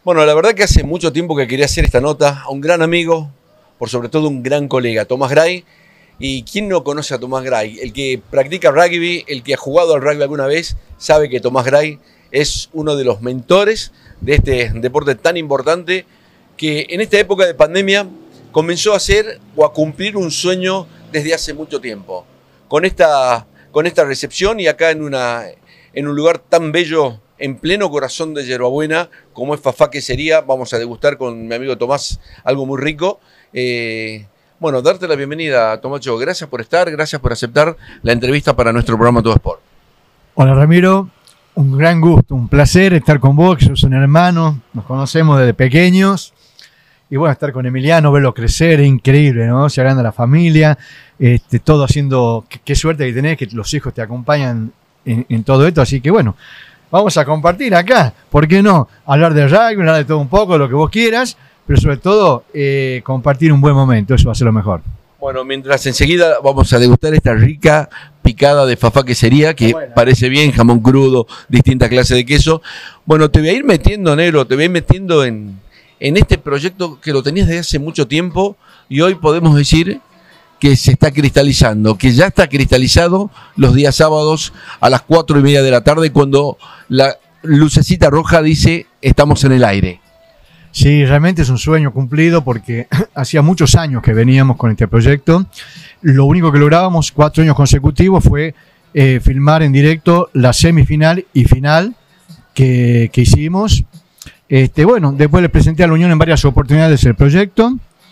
Bueno, la verdad que hace mucho tiempo que quería hacer esta nota a un gran amigo, por sobre todo un gran colega, Tomás Gray. ¿Y quién no conoce a Tomás Gray? El que practica rugby, el que ha jugado al rugby alguna vez, sabe que Tomás Gray es uno de los mentores de este deporte tan importante que en esta época de pandemia comenzó a hacer o a cumplir un sueño desde hace mucho tiempo. Con esta recepción y acá en un lugar tan bello, en pleno corazón de Yerbabuena, como es Fafá Quesería, vamos a degustar con mi amigo Tomás algo muy rico. Bueno, darte la bienvenida, Tomacho. Gracias por estar, gracias por aceptar la entrevista para nuestro programa Todo Sport. Hola Ramiro, un gran gusto, un placer estar con vos, que sos un hermano, nos conocemos desde pequeños. Y bueno, estar con Emiliano, verlo crecer, es increíble, ¿no? Se agranda la familia, todo haciendo, qué suerte que tenés, que los hijos te acompañan en todo esto, así que bueno, vamos a compartir acá, ¿por qué no? Hablar de rugby, hablar de todo un poco, lo que vos quieras, pero sobre todo compartir un buen momento, eso va a ser lo mejor. Bueno, mientras enseguida vamos a degustar esta rica picada de Fafá Quesería, que parece bien, jamón crudo, distintas clases de queso. Bueno, te voy a ir metiendo, negro, te voy a ir metiendo en este proyecto que lo tenías desde hace mucho tiempo y hoy podemos decir que se está cristalizando, que ya está cristalizado los días sábados a las 4:30 de la tarde cuando la lucecita roja dice estamos en el aire. Sí, realmente es un sueño cumplido porque hacía muchos años que veníamos con este proyecto. Lo único que lográbamos 4 años consecutivos fue filmar en directo la semifinal y final que hicimos. Bueno, después le presenté a la Unión en varias oportunidades el proyecto.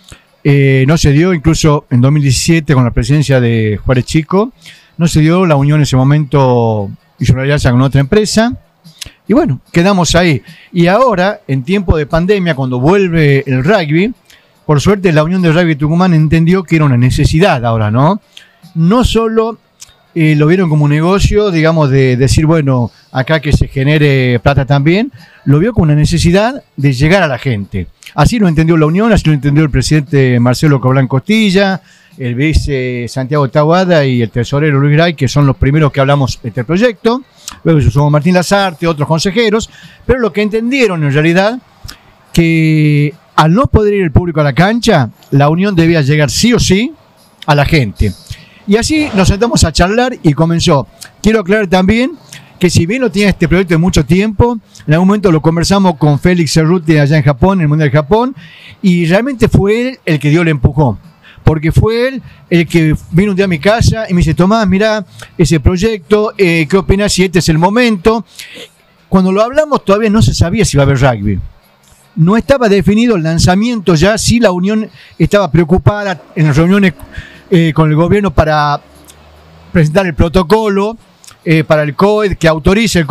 No se dio, incluso en 2017 con la presencia de Juárez Chico, no se dio. La Unión en ese momento hizo una alianza con otra empresa. Y bueno, quedamos ahí. Y ahora, en tiempo de pandemia, cuando vuelve el rugby, por suerte la Unión de Rugby Tucumán entendió que era una necesidad ahora, ¿no? No solo lo vieron como un negocio, digamos, de decir, bueno, acá que se genere plata también, lo vio como una necesidad de llegar a la gente. Así lo entendió la Unión, así lo entendió el presidente Marcelo Coblán Costilla, el vice Santiago Tahuada y el tesorero Luis Gray, que son los primeros que hablamos de este proyecto. Luego somos Martín Lazarte, otros consejeros, pero lo que entendieron en realidad, que al no poder ir el público a la cancha, la Unión debía llegar sí o sí a la gente. Y así nos sentamos a charlar y comenzó. Quiero aclarar también que si bien no tiene este proyecto de mucho tiempo, en algún momento lo conversamos con Félix Cerruti allá en Japón, en el Mundial de Japón, y realmente fue él el que dio el empujón. Porque fue él el que vino un día a mi casa y me dice, Tomás, mirá ese proyecto, ¿qué opinas si este es el momento? Cuando lo hablamos todavía no se sabía si iba a haber rugby. No estaba definido el lanzamiento ya, sí la Unión estaba preocupada en las reuniones con el gobierno para presentar el protocolo, para el COE, que autorice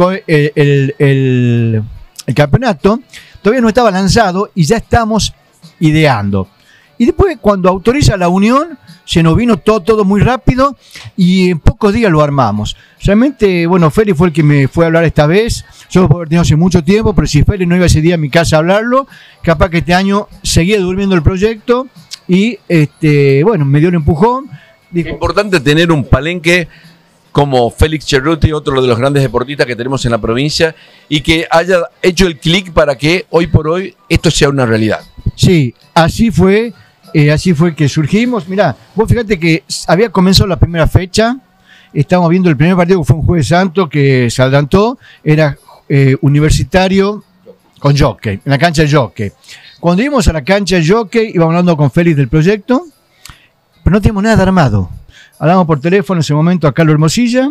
el campeonato. Todavía no estaba lanzado y ya estamos ideando. Y después, cuando autoriza la Unión, se nos vino todo muy rápido y en pocos días lo armamos. Realmente, bueno, Félix fue el que me fue a hablar esta vez. Yo lo puedo haber tenido hace mucho tiempo, pero si Félix no iba ese día a mi casa a hablarlo, capaz que este año seguía durmiendo el proyecto y, bueno, me dio el empujón. Dijo, es importante tener un palenque como Félix Cerruti, otro de los grandes deportistas que tenemos en la provincia, y que haya hecho el clic para que hoy por hoy esto sea una realidad. Sí, así fue que surgimos. Mirá, vos fíjate que había comenzado la primera fecha, estábamos viendo el primer partido que fue un Jueves Santo que se adelantó, era Universitario con Jockey, en la cancha de Jockey. Cuando íbamos a la cancha de Jockey, íbamos hablando con Félix del proyecto, pero no teníamos nada armado. Hablamos por teléfono en ese momento a Carlos Hermosilla,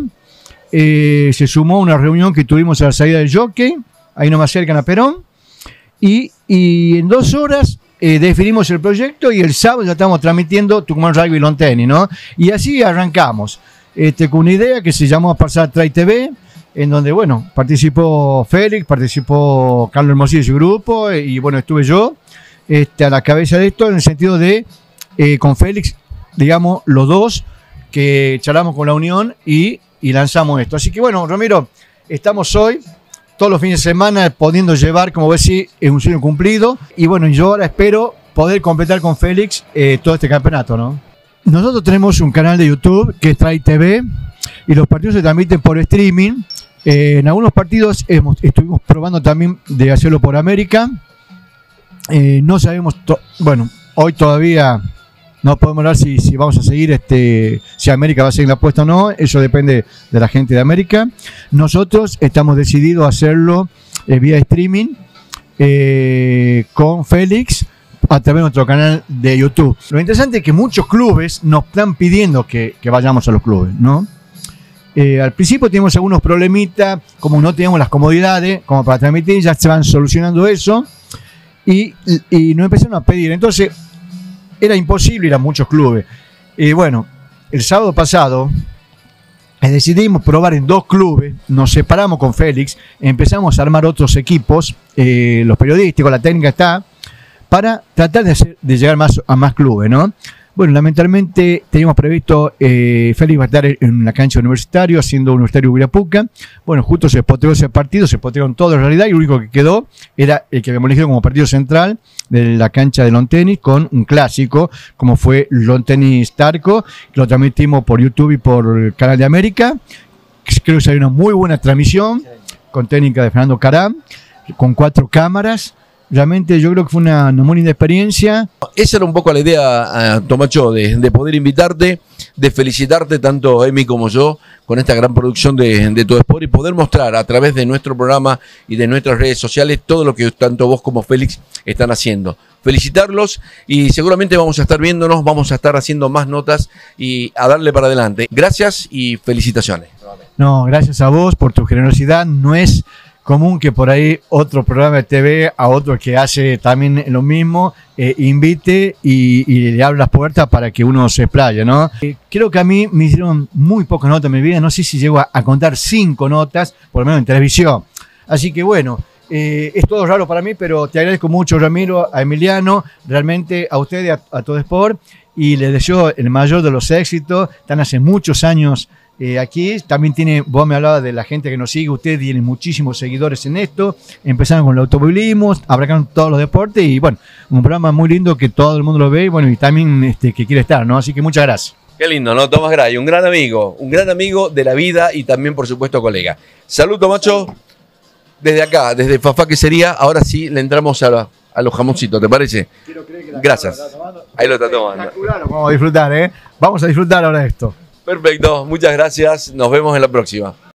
se sumó a una reunión que tuvimos a la salida del Jockey, ahí nomás cerca en la Perón, y en 2 horas definimos el proyecto y el sábado ya estamos transmitiendo Tucumán Rugby Lawn Tennis, ¿no? Y así arrancamos, con una idea que se llamó Pasar Try TV, en donde, bueno, participó Félix, participó Carlos Hermosilla y su grupo, y bueno, estuve yo a la cabeza de esto, en el sentido de, con Félix, digamos, los dos, que charlamos con la Unión y lanzamos esto. Así que bueno, Ramiro, estamos hoy todos los fines de semana pudiendo llevar, como ves, sí, es un sueño cumplido. Y bueno, yo ahora espero poder completar con Félix todo este campeonato, ¿no? Nosotros tenemos un canal de YouTube que es Try TV y los partidos se transmiten por streaming. En algunos partidos estuvimos probando también de hacerlo por América, No sabemos, bueno, hoy todavía no podemos hablar si vamos a seguir, si América va a seguir la apuesta o no, eso depende de la gente de América. Nosotros estamos decididos a hacerlo vía streaming con Félix a través de nuestro canal de YouTube. Lo interesante es que muchos clubes nos están pidiendo que vayamos a los clubes, ¿no? Al principio teníamos algunos problemitas, como no teníamos las comodidades como para transmitir, ya se van solucionando eso y nos empezaron a pedir. Entonces era imposible ir a muchos clubes. Bueno, el sábado pasado decidimos probar en 2 clubes, nos separamos con Félix, empezamos a armar otros equipos, los periodísticos, la técnica está, para tratar de llegar a más clubes, ¿no? Bueno, lamentablemente teníamos previsto, Félix va a estar en la cancha Universitario, haciendo Universitario Huirapuca. Bueno, justo se postergó ese partido, se postergaron todos en realidad, y lo único que quedó era el que habíamos elegido como partido central de la cancha de Lawn Tennis, con un clásico, como fue Lawn Tennis Tarco. Lo transmitimos por YouTube y por el Canal de América. Creo que salió una muy buena transmisión, con técnica de Fernando Caram, con 4 cámaras. Realmente yo creo que fue una muy linda experiencia. Esa era un poco la idea, Tomacho, de poder invitarte, de felicitarte tanto Emi como yo con esta gran producción de Todo Sport y poder mostrar a través de nuestro programa y de nuestras redes sociales todo lo que tanto vos como Félix están haciendo. Felicitarlos y seguramente vamos a estar viéndonos, vamos a estar haciendo más notas y a darle para adelante. Gracias y felicitaciones. No, gracias a vos por tu generosidad. No es común que por ahí otro programa de TV a otro que hace también lo mismo, invite y le abre las puertas para que uno se explaye, ¿no? Creo que a mí me hicieron muy pocas notas en mi vida, no sé si llego a contar 5 notas, por lo menos en televisión. Así que bueno, es todo raro para mí, pero te agradezco mucho, Ramiro, a Emiliano, realmente a ustedes, a Todo Sport, y les deseo el mayor de los éxitos. Están hace muchos años aquí, también vos me hablabas de la gente que nos sigue, ustedes tienen muchísimos seguidores en esto, empezaron con el automovilismo, abarcaron todos los deportes y bueno, un programa muy lindo que todo el mundo lo ve y bueno, y también que quiere estar, ¿no? Así que muchas gracias. Qué lindo, ¿no? Tomás Gray, un gran amigo de la vida y también, por supuesto, colega. Salud, Tomacho, desde acá, desde Fafá que sería, ahora sí le entramos a los jamoncitos, ¿te parece? Gracias. Ahí lo está tomando. Vamos a disfrutar, ¿eh? Vamos a disfrutar ahora de esto. Perfecto, muchas gracias. Nos vemos en la próxima.